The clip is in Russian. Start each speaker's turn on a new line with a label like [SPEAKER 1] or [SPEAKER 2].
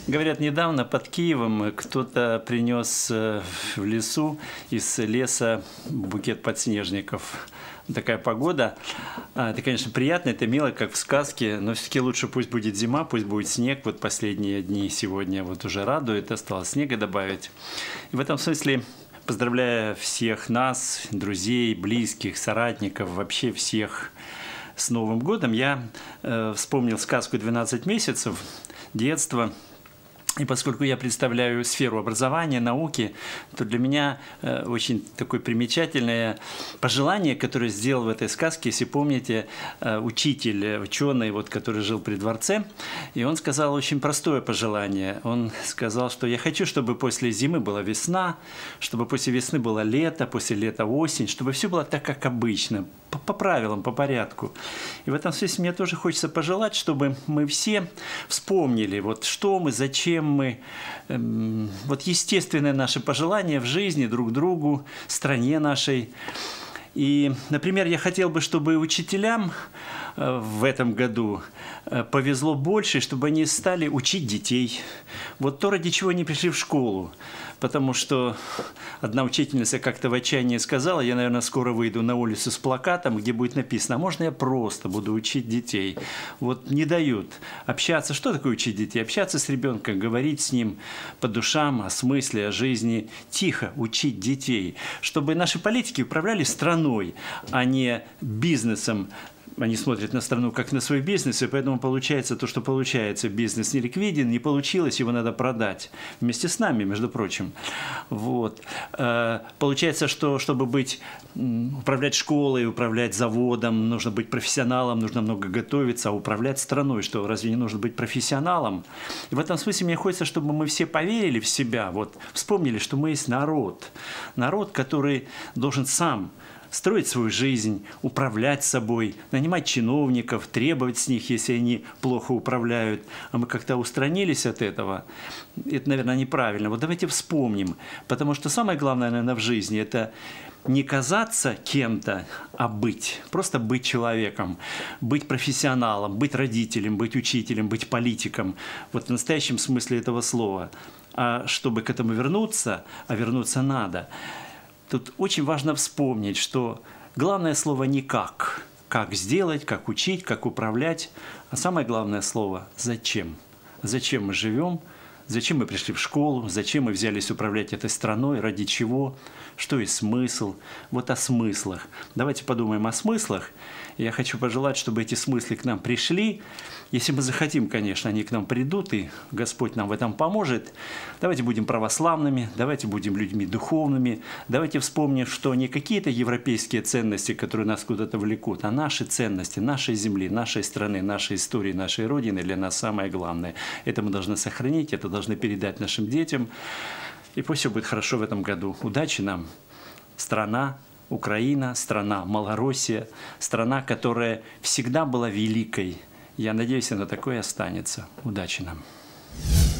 [SPEAKER 1] Говорят, недавно под Киевом кто-то принес в лесу из леса букет подснежников. Такая погода. Это, конечно, приятно, это мило, как в сказке, но все-таки лучше пусть будет зима, пусть будет снег. Вот последние дни сегодня вот уже радует, осталось снега добавить. И в этом смысле, поздравляя всех нас, друзей, близких, соратников, вообще всех с Новым годом, я вспомнил сказку «12 месяцев», детство. И поскольку я представляю сферу образования, науки, то для меня очень такое примечательное пожелание, которое сделал в этой сказке, если помните, учитель, ученый, вот, который жил при дворце, и он сказал очень простое пожелание. Он сказал, что я хочу, чтобы после зимы была весна, чтобы после весны было лето, после лета осень, чтобы все было так, как обычно, по правилам, по порядку. И в этом смысле мне тоже хочется пожелать, чтобы мы все вспомнили, вот что мы, зачем мы, вот естественное наше пожелание в жизни друг другу, стране нашей. И, например, я хотел бы, чтобы учителям в этом году повезло больше, чтобы они стали учить детей. Вот то, ради чего они пришли в школу. Потому что одна учительница как-то в отчаянии сказала, я, наверное, скоро выйду на улицу с плакатом, где будет написано, а можно я просто буду учить детей? Вот не дают общаться. Что такое учить детей? Общаться с ребенком, говорить с ним по душам, о смысле, о жизни. Тихо учить детей. Чтобы наши политики управляли страной, а не бизнесом. Они смотрят на страну как на свой бизнес, и поэтому получается то, что получается. Бизнес не ликвиден, не получилось, его надо продать. Вместе с нами, между прочим. Вот. Получается, что чтобы управлять школой, управлять заводом, нужно быть профессионалом, нужно много готовиться, а управлять страной, что разве не нужно быть профессионалом? И в этом смысле мне хочется, чтобы мы все поверили в себя, вот, вспомнили, что мы есть народ. Народ, который должен сам строить свою жизнь, управлять собой, нанимать чиновников, требовать с них, если они плохо управляют. А мы как-то устранились от этого. Это, наверное, неправильно. Вот давайте вспомним. Потому что самое главное, наверное, в жизни – это не казаться кем-то, а быть. Просто быть человеком, быть профессионалом, быть родителем, быть учителем, быть политиком. Вот в настоящем смысле этого слова. А чтобы к этому вернуться, а вернуться надо – тут очень важно вспомнить, что главное слово не «как». Как сделать, как учить, как управлять. А самое главное слово «зачем». Зачем мы живем, зачем мы пришли в школу, зачем мы взялись управлять этой страной, ради чего, что есть смысл. Вот о смыслах. Давайте подумаем о смыслах. Я хочу пожелать, чтобы эти смыслы к нам пришли. Если мы захотим, конечно, они к нам придут, и Господь нам в этом поможет. Давайте будем православными, давайте будем людьми духовными. Давайте вспомним, что не какие-то европейские ценности, которые нас куда-то влекут, а наши ценности, нашей земли, нашей страны, нашей истории, нашей Родины для нас самое главное. Это мы должны сохранить, это должны передать нашим детям. И пусть все будет хорошо в этом году. Удачи нам, страна Украина, страна Малороссия, страна, которая всегда была великой. Я надеюсь, она такой и останется. Удачи нам!